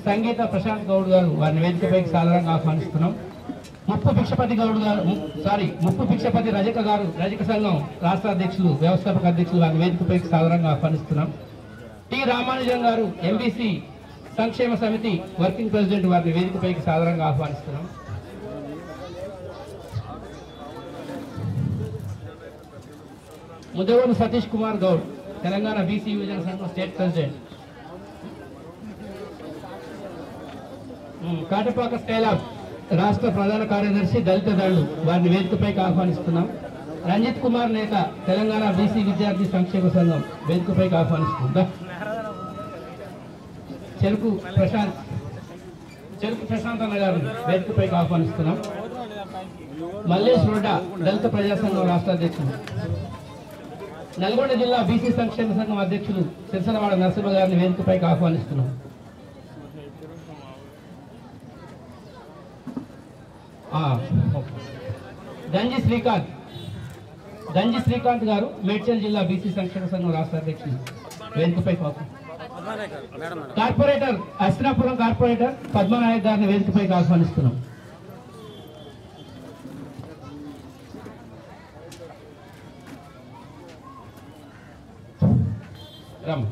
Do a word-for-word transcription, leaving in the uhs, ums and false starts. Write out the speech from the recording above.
సంగీత ప్రశాంత్ గౌడ్ గారు వారిని వేదికపైకి సాధారణంగా ఆహ్వానిస్తున్నాం. ముప్పు భిక్షపతి గౌడ్ గారు సారీ ముప్పు భిక్షపతి రజక గారు రజక సంఘం రాష్ట్ర అధ్యక్షులు వ్యవస్థాపక అధ్యక్షులు వారిని వేదికపైకి సాధారణంగా ఆహ్వానిస్తున్నాం. టి రామానుజం గారు ఎంబీసీ సంక్షేమ సమితి వర్కింగ్ ప్రెసిడెంట్ వారిని వేదికపైకి సాధారణంగా ఆహ్వానిస్తున్నాం. ముదవోలు సతీష్ కుమార్ గౌడ్ తెలంగాణ బీసీ యువజన సంఘం స్టేట్ ప్రెసిడెంట్. కాటపాక స్టైలాబ్ రాష్ట్ర ప్రధాన కార్యదర్శి దళిత దళు వారిని వేదికపైకి ఆహ్వానిస్తున్నాం. రంజిత్ కుమార్ నేత తెలంగాణ బీసీ విద్యార్థి సంక్షేమ సంఘం వేదికపైకి ఆహ్వానిస్తున్నాం. చెరుకు ప్రశాంత్ చెరుకు ప్రశాంత్ అన్న గారు వేదికపైకి ఆహ్వానిస్తున్నాం. మల్లేష్ రోడ్డా దళిత ప్రజా సంఘం రాష్ట్ర అధ్యక్షులు. నల్గొండ జిల్లా బీసీ సంక్షేమ సంఘం అధ్యక్షులు సిరిసలవాడ నరసింహ గారిని వేదికపైకి ఆహ్వానిస్తున్నాం. గంజి శ్రీకాంత్ గంజి శ్రీకాంత్ గారు మేడ్చల్ జిల్లా బీసీ సంక్షేమ సంఘం రాష్ట్ర అధ్యక్షులు వేదికపై కార్పొరేటర్ అస్నాపురం కార్పొరేటర్ పద్మనాయక్ గారిని వేదికపైకి ఆహ్వానిస్తున్నాం. రామ్